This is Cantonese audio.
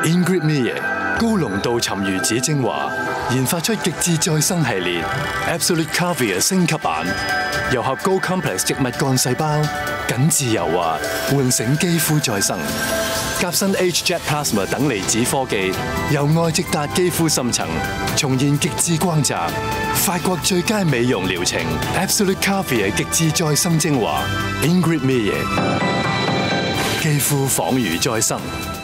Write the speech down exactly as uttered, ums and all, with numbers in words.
Ingrid Miye 高濃度沉魚子精華，研發出極致再生系列 Absolute Caviar 升級版，糅合高 complex 植物幹細胞，緊緻柔滑，喚醒肌膚再生。夾新 H-Jet Plasma 等離子科技，由外直達肌膚深層，重現極致光澤。法國最佳美容療程 Absolute Caviar 極致再生精華 Ingrid Miye， 肌膚仿如再生。